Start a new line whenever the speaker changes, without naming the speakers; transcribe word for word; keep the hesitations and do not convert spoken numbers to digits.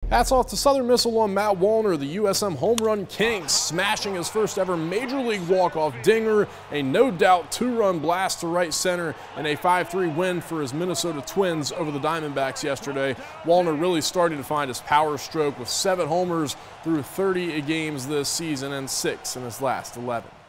Hats off to Southern Miss alum Matt Wallner, the U S M home run king, smashing his first ever Major League walk-off dinger, a no-doubt two-run blast to right center, and a five three win for his Minnesota Twins over the Diamondbacks yesterday. Wallner really starting to find his power stroke with seven homers through thirty games this season and six in his last eleven.